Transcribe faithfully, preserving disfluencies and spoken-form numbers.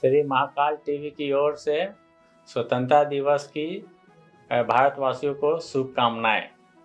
Shri Mahakal TV की ओर से स्वतंत्रता दिवस की भारतवासियों को शुभकामनाएं।